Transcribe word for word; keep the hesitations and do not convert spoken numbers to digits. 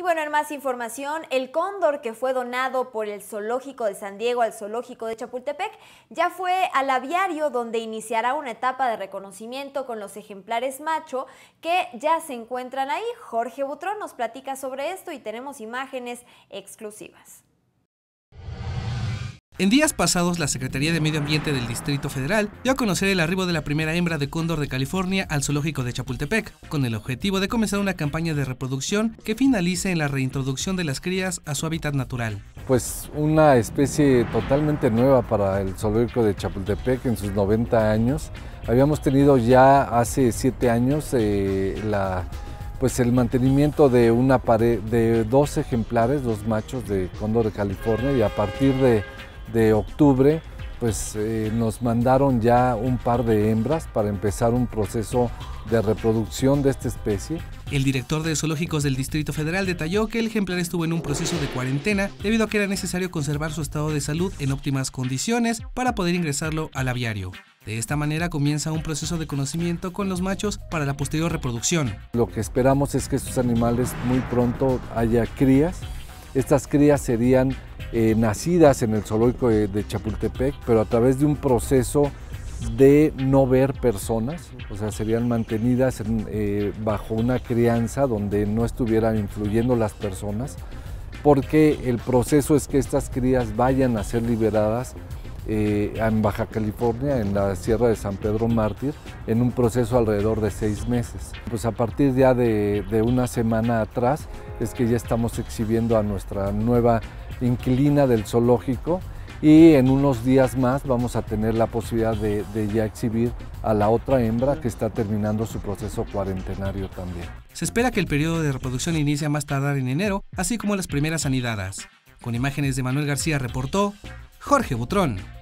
Y bueno, en más información, el cóndor que fue donado por el Zoológico de San Diego al Zoológico de Chapultepec ya fue al aviario, donde iniciará una etapa de reconocimiento con los ejemplares macho que ya se encuentran ahí. Jorge Butrón nos platica sobre esto y tenemos imágenes exclusivas. En días pasados, la Secretaría de Medio Ambiente del Distrito Federal dio a conocer el arribo de la primera hembra de cóndor de California al Zoológico de Chapultepec, con el objetivo de comenzar una campaña de reproducción que finalice en la reintroducción de las crías a su hábitat natural. Pues una especie totalmente nueva para el Zoológico de Chapultepec en sus noventa años. Habíamos tenido ya hace siete años eh, la... pues el mantenimiento de una pared de dos ejemplares, dos machos de cóndor de California, y a partir de, de octubre pues eh, nos mandaron ya un par de hembras para empezar un proceso de reproducción de esta especie. El director de zoológicos del Distrito Federal detalló que el ejemplar estuvo en un proceso de cuarentena debido a que era necesario conservar su estado de salud en óptimas condiciones para poder ingresarlo al aviario. De esta manera comienza un proceso de conocimiento con los machos para la posterior reproducción. Lo que esperamos es que estos animales muy pronto haya crías. Estas crías serían eh, nacidas en el zoológico de, de Chapultepec, pero a través de un proceso de no ver personas, o sea, serían mantenidas en, eh, bajo una crianza donde no estuvieran influyendo las personas, porque el proceso es que estas crías vayan a ser liberadas Eh, en Baja California, en la Sierra de San Pedro Mártir, en un proceso alrededor de seis meses. Pues a partir ya de, de una semana atrás es que ya estamos exhibiendo a nuestra nueva inquilina del zoológico, y en unos días más vamos a tener la posibilidad de, de ya exhibir a la otra hembra que está terminando su proceso cuarentenario también. Se espera que el periodo de reproducción inicie a más tardar en enero, así como las primeras anidadas. Con imágenes de Manuel García reportó Jorge Butrón.